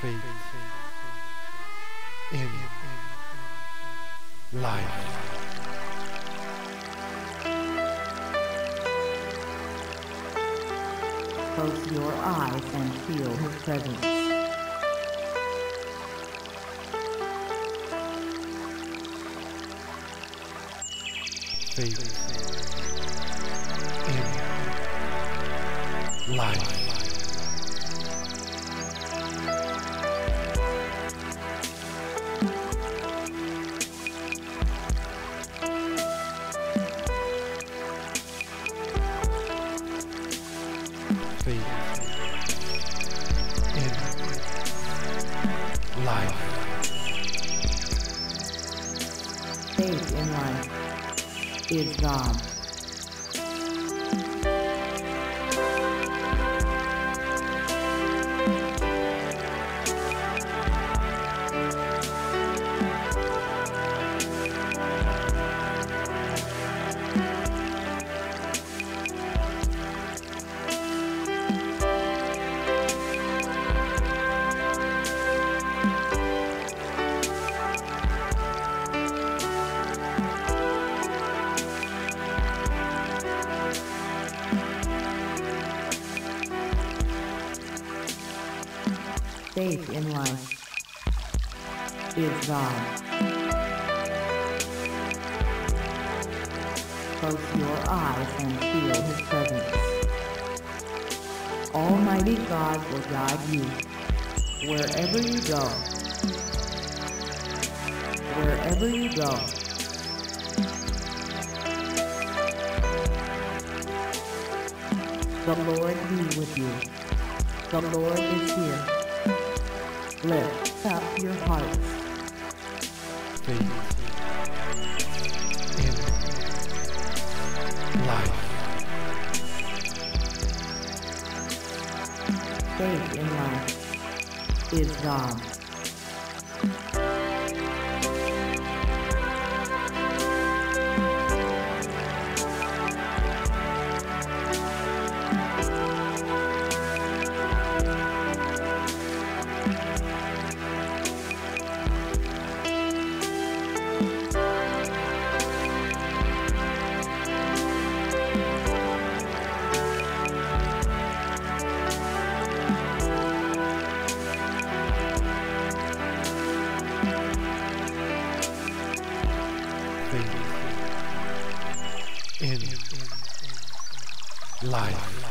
faith in life. Close your eyes and feel His presence. Faith in life. Faith in life. Faith in life is God. Faith in life is God. Close your eyes and feel His presence. Almighty God will guide you wherever you go. Wherever you go. The Lord be with you. The Lord is here. Lift up your hearts. Faith in life. Faith in life is God. Faith in life.